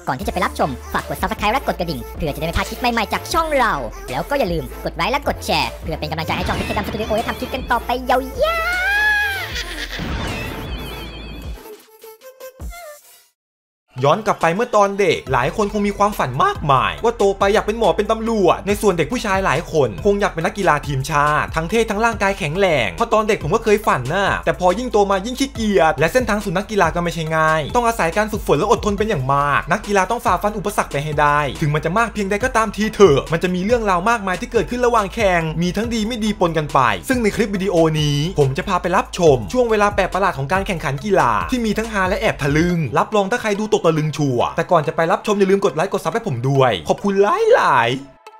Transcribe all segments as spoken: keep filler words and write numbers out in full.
ก่อนที่จะไปรับชมฝากกด ซับสไครบ์ และกดกระดิ่งเพื่อจะได้ไม่พลาดคลิปใหม่ๆจากช่องเราแล้วก็อย่าลืมกดไลค์และกดแชร์เพื่อเป็นกำลังใจให้ช่องพิธีกรรมสตูดิโอได้ทำคลิปกันต่อไปยาวๆย้อนกลับไปเมื่อตอนเด็กหลายคนคงมีความฝันมากมายว่าโตไปอยากเป็นหมอเป็นตำรวจในส่วนเด็กผู้ชายหลายคนคงอยากเป็นนักกีฬาทีมชาติทั้งเท่ทั้งร่างกายแข็งแรงเพราะตอนเด็กผมก็เคยฝันน่ะแต่พอยิ่งโตมายิ่งขี้เกียจและเส้นทางสู่นักกีฬาก็ไม่ใช่ง่ายต้องอาศัยการฝึกฝนและอดทนเป็นอย่างมากนักกีฬาต้องฝ่าฟันอุปสรรคไปให้ได้ถึงมันจะมากเพียงใดก็ตามทีเถอะมันจะมีเรื่องราวมากมายที่เกิดขึ้นระหว่างแข่งมีทั้งดีไม่ดีปนกันไปซึ่งในคลิปวิดีโอนี้ผมจะพาไปรับชมช่วงเวลาแปลกประหลาดของการแข่งขันกีฬาที่มีทั้งฮาและแอบทะลึ่งรับรองถ้าใครดูตกตะลึงชัวร์แต่ก่อนจะไปรับชมอย่าลืมกดไลค์กดซับให้ผมด้วยขอบคุณหลายหลาย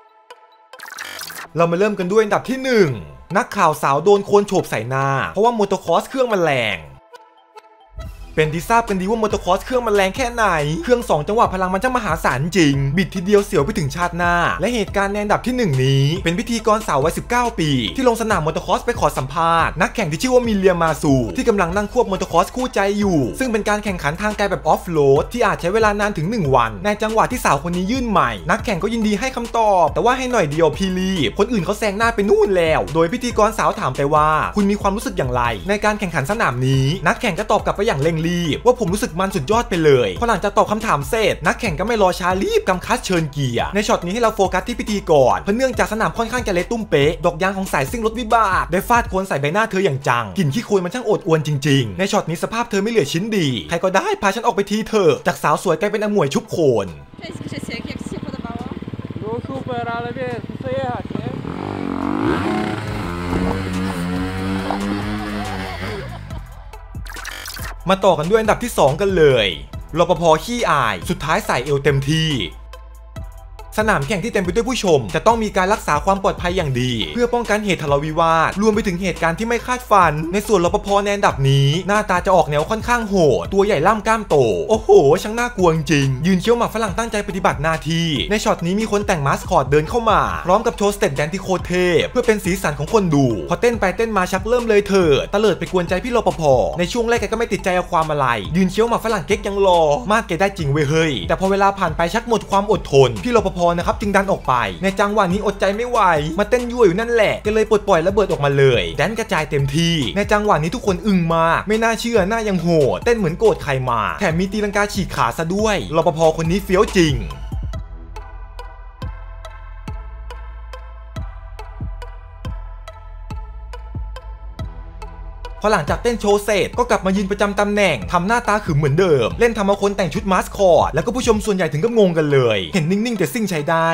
เรามาเริ่มกันด้วยอันดับที่หนึ่งนักข่าวสาวโดนโคลนโฉบใส่หน้าเพราะว่ามอเตอร์คอร์สเครื่องมันแรงเป็นที่ทราบกันดีว่ามอเตอร์คอร์สเครื่องมันแรงแค่ไหนเครื่องสองจังหวะพลังมันจะมหาศาลจริงบิดทีเดียวเสียวไปถึงชาติหน้าและเหตุการณ์ในอันดับที่หนึ่งนี้เป็นพิธีกรสาววัยสิบเก้าปีที่ลงสนามมอเตอร์คอร์สไปขอสัมภาษณ์นักแข่งที่ชื่อว่ามิเลียมาซูที่กำลังนั่งควบมอเตอร์คอร์สคู่ใจอยู่ซึ่งเป็นการแข่งขันทางไกลแบบออฟโรดที่อาจใช้เวลานานถึงหนึ่งวันในจังหวะที่สาวคนนี้ยื่นใหม่นักแข่งก็ยินดีให้คำตอบแต่ว่าให้หน่อยเดียวพี่รีบคนอื่นเขาแซงหน้าไปนู่นแล้วโดยพิธีกรสาวถามไปว่าคุณมีความรู้สึกอย่างไรในการแข่งขันสนามนี้นักแข่งก็ตอบกลับไปอย่างเร่งรีบว่าผมรู้สึกมันสุดยอดไปเลยพอหลังจากตอบคำถามเสร็จนักแข่งก็ไม่รอช้ารีบกำคัดเชิญเกียร์ในช็อตนี้ให้เราโฟกัสที่พิธีกรเพราะเนื่องจากสนามค่อนข้างจะเละตุ้มเป๊ะดอกยางของสายซิ่งรถวิบากได้ฟาดโคลนใส่ใบหน้าเธออย่างจังกลิ่นขี้โคลนมันช่างโอดอวลจริงๆในช็อตนี้สภาพเธอไม่เหลือชิ้นดีใครก็ได้พาฉันออกไปทีเถอะจากสาวสวยกลายเป็นอมวยชุบโคลนมาต่อกันด้วยอันดับที่สองกันเลยรปภ.ขี้อายสุดท้ายใส่เอวเต็มที่สนามแข่งที่เต็มไปด้วยผู้ชมจะต้องมีการรักษาความปลอดภัยอย่างดีเพื่อป้องกันเหตุทะเลาะวิวาทรวมไปถึงเหตุการณ์ที่ไม่คาดฝันในส่วนรปภ.ในอันดับนี้หน้าตาจะออกแนวค่อนข้างโหดตัวใหญ่ล่ำกล้ามโตโอ้โหช่างน่ากลัวจริงยืนเคี้ยวหมากฝรั่งตั้งใจปฏิบัติหน้าที่ในช็อตนี้มีคนแต่งมาสคอตเดินเข้ามาพร้อมกับโชว์สเต็ปแดนที่โคตรเทพเพื่อเป็นสีสันของคนดูพอเต้นไปเต้นมาชักเริ่มเลยเถิดตะเลิดไปกวนใจพี่รปภ.ในช่วงแรกแกก็ไม่ติดใจเอาความอะไรยืนเคี้ยวหมากฝรั่งเก๊กยังรอมากแกได้จริงเว้ยเฮ้ยแต่พอเวลาผ่านไปชักหมดความอดทนพี่รปภ.นะครับจึงดันออกในจังหวะนี้อดใจไม่ไหวมาเต้นยั่วอยู่นั่นแหละก็เลยปลดปล่อยระเบิดออกมาเลยแดนกระจายเต็มที่ในจังหวะนี้ทุกคนอึ้งมากไม่น่าเชื่อหน้ายังโหดเต้นเหมือนโกรธใครมาแถมมีตีลังกาฉีกขาซะด้วยรปภ.คนนี้เฟี้ยวจริงพอหลังจากเต้นโชว์เสร็จก็กลับมายืนประจำตำแหน่งทำหน้าตาขึมเหมือนเดิมเล่นทำเอาคนแต่งชุดมาสคอตแล้วก็ผู้ชมส่วนใหญ่ถึงกับงงกันเลยเห็นนิ่งๆแต่ซิ่งใช้ได้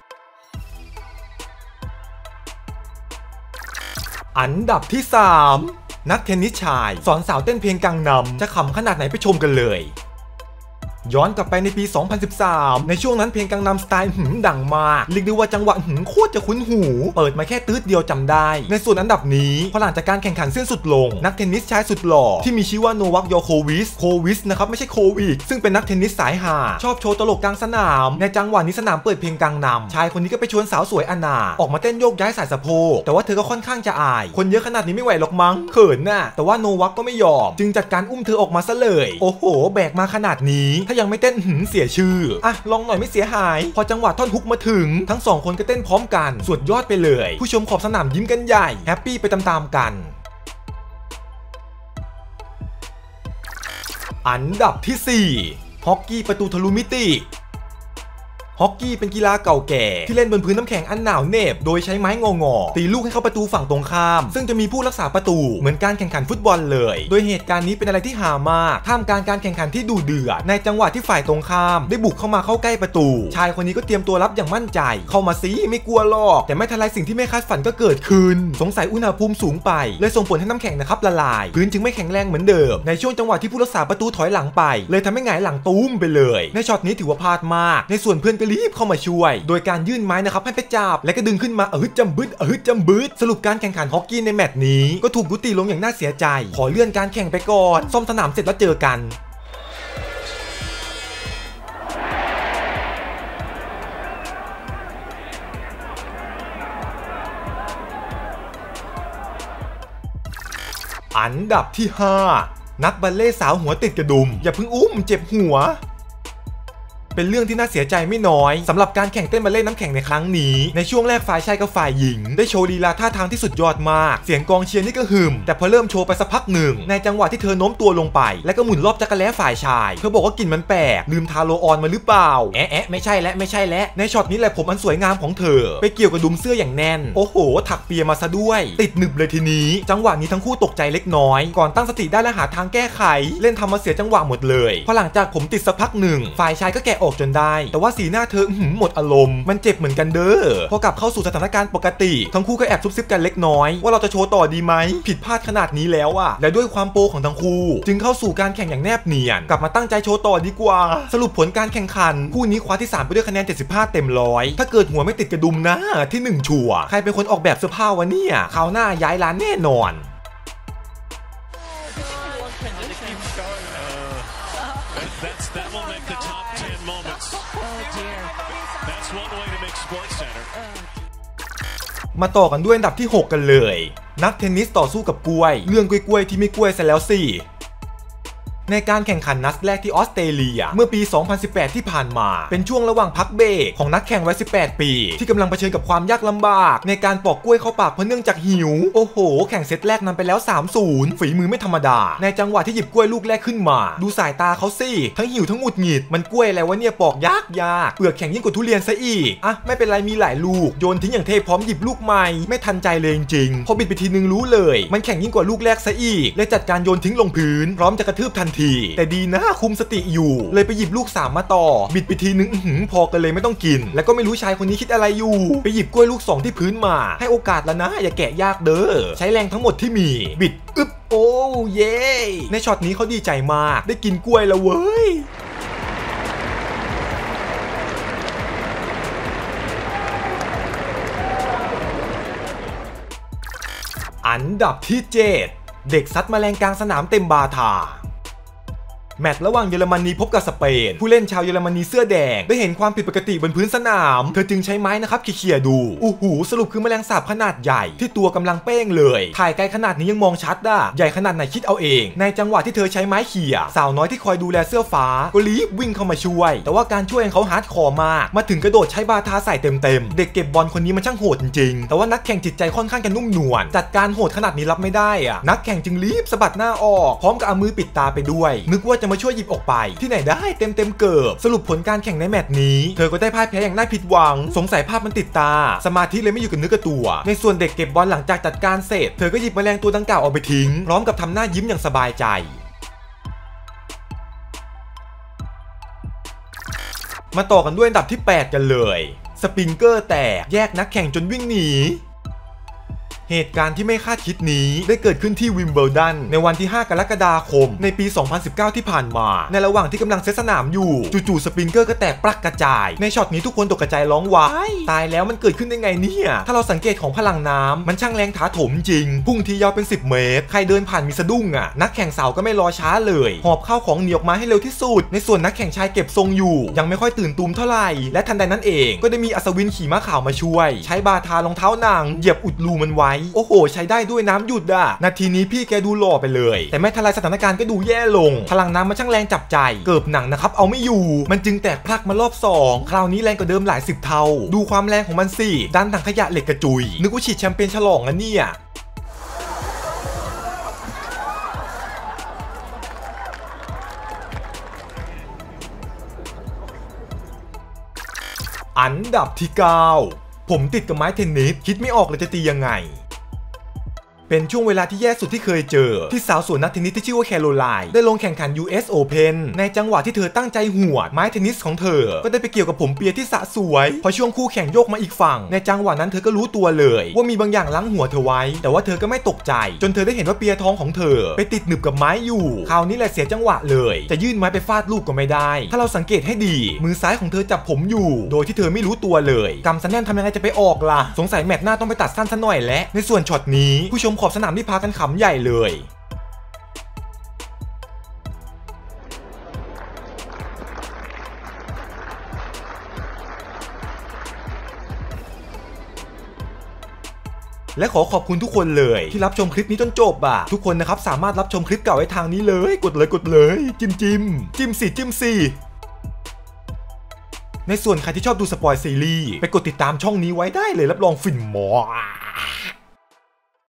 อันดับที่สามนักเทนนิสชายสอนสาวเต้นเพลงกังนำจะขำขนาดไหนไปชมกันเลยย้อนกลับไปในปี สองพันสิบสาม ในช่วงนั้นเพลงกังนำสไตล์หืมดังมากเรียกได้ว่าจังหวะหืมโคตรจะคุ้นหูเปิดมาแค่ตื๊ดเดียวจำได้ในส่วนอันดับนี้พอหลังจากการแข่งขันสิ้นสุดลงนักเทนนิสชายสุดหล่อที่มีชื่อว่าโนวัค โยโควิชโควิชนะครับไม่ใช่โควิดซึ่งเป็นนักเทนนิสสายหาชอบโชว์ตลกกลางสนามในจังหวะนี้สนามเปิดเพลงกังนำชายคนนี้ก็ไปชวนสาวสวยอนาออกมาเต้นโยกย้ายสายสะโพกแต่ว่าเธอก็ค่อนข้างจะอายคนเยอะขนาดนี้ไม่ไหวหรอกมั้งเขินน่ะแต่ว่าโนวัคก็ไม่ยอมจึงจัดการอุ้มเธอออกมาซะเลยโอ้โหแบกมาขนาดนี้ถ้ายังไม่เต้นหืมเสียชื่ออ่ะลองหน่อยไม่เสียหายพอจังหวะท่อนฮุกมาถึงทั้งสองคนก็เต้นพร้อมกันสุดยอดไปเลยผู้ชมขอบสนามยิ้มกันใหญ่แฮปปี้ไปตามๆกันอันดับที่สี่ฮอกกี้ประตูทะลุมิติฮอกกี้เป็นกีฬาเก่าแก่ที่เล่นบนพื้นน้ำแข็งอันหนาวเหน็บโดยใช้ไม้งอๆตีลูกให้เข้าประตูฝั่งตรงข้ามซึ่งจะมีผู้รักษาประตูเหมือนการแข่งขันฟุตบอลเลยโดยเหตุการณ์นี้เป็นอะไรที่หามากท่ามกลางการแข่งขันที่ดุเดือดในจังหวะที่ฝ่ายตรงข้ามได้บุกเข้ามาเข้าใกล้ประตูชายคนนี้ก็เตรียมตัวรับอย่างมั่นใจเข้ามาซิไม่กลัวหรอกแต่ไม่ทันไรสิ่งที่ไม่คาดฝันก็เกิดขึ้นสงสัยอุณหภูมิสูงไปเลยส่งผลให้น้ำแข็งนะครับละลายพื้นจึงไม่แข็งแรงเหมือนเดิมในช่วงจังหวะที่ผู้รักษาประตูถอยหลังไปเลยทำให้หงายหลังตุ้มไปเลยในช็อตนี้ถือว่าพลาดมากในส่วนเพื่อนก็รีบเข้ามาช่วยโดยการยื่นไม้นะครับให้ไปจับและก็ดึงขึ้นมาเออจำบึดเออจำบึดสรุปการแข่งขันฮอกกี้ในแมตช์นี้ก็ถูกยุติลงอย่างน่าเสียใจขอเลื่อนการแข่งไปก่อนซ่อมสนามเสร็จแล้วเจอกันอันดับที่ห้านักบัลเล่ต์สาวหัวติดกระดุมอย่าเพิ่งอุ้มเจ็บหัวเป็นเรื่องที่น่าเสียใจไม่น้อยสำหรับการแข่งเต้นบัลเล่ต์น้ำแข็งในครั้งนี้ในช่วงแรกฝ่ายชายกับฝ่ายหญิงได้โชว์ลีลาท่าทางที่สุดยอดมากเสียงกองเชียร์นี่ก็หึมแต่พอเริ่มโชว์ไปสักพักหนึ่งในจังหวะที่เธอโน้มตัวลงไปและก็หมุนรอบจักรแล้ฝ่ายชายเธอบอกว่ากลิ่นมันแปลกลืมทาโรออนมาหรือเปล่าแอะแอะไม่ใช่และไม่ใช่และในช็อตนี้แหละผมอันสวยงามของเธอไปเกี่ยวกับดุมเสื้ออย่างแน่นโอ้โหถักเปียมาซะด้วยติดหนึบเลยทีนี้จังหวะนี้ทั้งคู่ตกใจเล็กน้อยก่อนตั้งสติได้และหาทางแก้ไขเล่นทำมาเสียจังหวะหมดเลยพอหลังจากผมติดสักพักหนึ่งฝ่ายชายก็แกะออกจนได้แต่ว่าสีหน้าเธอหมดอารมณ์มันเจ็บเหมือนกันเด้อพอกลับเข้าสู่สถานการณ์ปกติทั้งคู่ก็แอบซุบซิบกันเล็กน้อยว่าเราจะโชว์ต่อดีไหมผิดพลาดขนาดนี้แล้วอะและด้วยความโปรของทั้งคู่จึงเข้าสู่การแข่งอย่างแนบเนียนกลับมาตั้งใจโชว์ต่อดีกว่าสรุปผลการแข่งขันคู่นี้คว้าที่สามไปด้วยคะแนนเจ็ดสิบห้าเต็มร้อยถ้าเกิดหัวไม่ติดกระดุมนะที่หนึ่งชัวร์ใครเป็นคนออกแบบเสื้อผ้าวะเนี่ยคราวหน้าย้ายร้านแน่นอนมาต่อกันด้วยอันดับที่หกกันเลยนักเทนนิสต่อสู้กับกล้วยเรื่องกล้วยๆที่ไม่กล้วยซะแล้วสิในการแข่งขันนัดแรกที่ออสเตรเลียเมื่อปี สองพันสิบแปด ที่ผ่านมาเป็นช่วงระหว่างพักเบรกของนักแข่งวัย สิบแปด ปีที่กำลังเผชิญกับความยากลำบากในการปอกกล้วยเข้าปากเพราะเนื่องจากหิวโอ้โหแข่งเซตแรกนำไปแล้ว สามศูนย์ ฝีมือไม่ธรรมดาในจังหวะที่หยิบกล้วยลูกแรกขึ้นมาดูสายตาเขาสิทั้งหิวทั้งหงุดหงิดมันกล้วยอะไรวะเนี่ยปอกยากยากเปลือกแข็งยิ่งกว่าทุเรียนซะอีกอ่ะไม่เป็นไรมีหลายลูกโยนทิ้งอย่างเทพร้อมหยิบลูกใหม่ไม่ทันใจเลยจริงๆพอบิดไปทีนึงรู้เลยมันแข็งยิ่งกว่าลูกแรกซะอีกเลยจัดการโยนทิ้งลงพื้นพร้อมจะกระทืบทันทีแต่ดีนะคุมสติอยู่เลยไปหยิบลูกสามมาต่อบิดไปทีนึงอื้อพอกันเลยไม่ต้องกินแล้วก็ไม่รู้ชายคนนี้คิดอะไรอยู่ไปหยิบกล้วยลูกสองที่พื้นมาให้โอกาสแล้วนะอย่าแกะยากเด้อใช้แรงทั้งหมดที่มีบิดอึ๊บโอ้เย่ในช็อตนี้เขาดีใจมากได้กินกล้วยแล้วเว้ยอันดับที่เจ็ดเด็กซัดแมลงกลางสนามเต็มบาทาแมตช์ระหว่างเยอรมนีพบกับสเปนผู้เล่นชาวเยอรมนีเสื้อแดงได้เห็นความผิดปกติบนพื้นสนามเธอจึงใช้ไม้นะครับเขี่ยดูอู้หูสรุปคือแมลงสาบขนาดใหญ่ที่ตัวกำลังเป้งเลยถ่ายไกลขนาดนี้ยังมองชัดอ่ะใหญ่ขนาดไหนคิดเอาเองในจังหวะที่เธอใช้ไม้เขี่ยสาวน้อยที่คอยดูแลเสื้อฟ้าก็รีบวิ่งเข้ามาช่วยแต่ว่าการช่วยของเขาฮาร์ดคอร์มากมาถึงกระโดดใช้บาทาใส่เต็มๆเด็กเก็บบอลคนนี้มันช่างโหดจริงๆแต่ว่านักแข่งจิตใจค่อนข้างจะนุ่มนวลจัดการโหดขนาดนี้รับไม่ได้อ่ะนักแข่งจึงรีบสะบัดหน้าออกพร้อมกับเอามือปิดตาไปด้วยนึกว่าจะมาช่วยหยิบออกไปที่ไหนได้เต็มเต็มเกิบสรุปผลการแข่งในแมตช์นี้เธอก็ได้พ่ายแพ้อย่างน่าผิดหวังสงสัยภาพมันติดตาสมาธิเลยไม่อยู่กับเนื้อกับตัวในส่วนเด็กเก็บบอลหลังจากจัดการเสร็จเธอก็หยิบแมลงตัวดังกล่าวออกไปทิ้งพร้อมกับทำหน้ายิ้มอย่างสบายใจมาต่อกันด้วยอันดับที่แปดกันเลยสปริงเกอร์แตกแยกนักแข่งจนวิ่งหนีเหตุการณ์ที่ไม่คาดคิดนี้ได้เกิดขึ้นที่วิมเบิลดันในวันที่ห้ากรกฎาคมในปี สองพันสิบเก้า ที่ผ่านมาในระหว่างที่กำลังเซตสนามอยู่จู่ๆสปริงเกอร์ก็แตกปลักกระจายในช็อตนี้ทุกคนตกกระจายร้องว้ายตายแล้วมันเกิดขึ้นได้ไงเนี่ยถ้าเราสังเกตของพลังน้ำมันช่างแรงถาโถมจริงพุ่งทียาวเป็นสิบเมตรใครเดินผ่านมีสะดุ้งอ่ะนักแข่งสาวก็ไม่รอช้าเลยหอบข้าวของหนีออกมาให้เร็วที่สุดในส่วนนักแข่งชายเก็บทรงอยู่ยังไม่ค่อยตื่นตูมเท่าไหร่และทันใดนั้นเองก็ได้มีอัศวินขี่ม้าขาวมาช่วยใช้บาทารองเท้าหนังเหยียบอุดรูมันไว้โอ้โหใช้ได้ด้วยน้ำหยุดอ่ะนาทีนี้พี่แกดูหล่อไปเลยแต่ไม่ทันไรสถานการณ์ก็ดูแย่ลงพลังน้ำมันช่างแรงจับใจเกิบหนังนะครับเอาไม่อยู่มันจึงแตกพลักมารอบสองคราวนี้แรงกว่าเดิมหลายสิบเท่าดูความแรงของมันสิดันถังขยะเหล็กกระจุยนึกว่าฉีดแชมเปญฉลองอ่ะเนี่ยอันดับที่เก้าผมติดกับไม้เทนนิสคิดไม่ออกเลยจะตียังไงเป็นช่วงเวลาที่แย่สุดที่เคยเจอที่สาวสวยนักเทนนิสที่ชื่อว่าแคโรไลน์ได้ลงแข่งขัน ยู เอส Open ในจังหวะที่เธอตั้งใจหวดไม้เทนนิสของเธอก็ได้ไปเกี่ยวกับผมเปียที่สะสวยพอช่วงคู่แข่งโยกมาอีกฝั่งในจังหวะนั้นเธอก็รู้ตัวเลยว่ามีบางอย่างล้างหัวเธอไว้แต่ว่าเธอก็ไม่ตกใจจนเธอได้เห็นว่าเปียทองของเธอไปติดหนึบกับไม้อยู่คราวนี้แหละเสียจังหวะเลยจะยื่นไม้ไปฟาดลูกก็ไม่ได้ถ้าเราสังเกตให้ดีมือซ้ายของเธอจับผมอยู่โดยที่เธอไม่รู้ตัวเลยกำสันแน่นทำยังไงจะไปออกล่ะสงสัยแมตช์หน้าต้องไปตัดสั้นซะหน่อยและในส่วนช็อตนี้ผู้ชมขอบสนามที่พากันขำใหญ่เลยและขอขอบคุณทุกคนเลยที่รับชมคลิปนี้จนจบอ่ะทุกคนนะครับสามารถรับชมคลิปเก่าไว้ทางนี้เลยกดเลยกดเลยจิ้มจิ้มจิ้มสิจิ้มสิในส่วนใครที่ชอบดูสปอยซีรีส์ไปกดติดตามช่องนี้ไว้ได้เลยรับรองฟินหมอ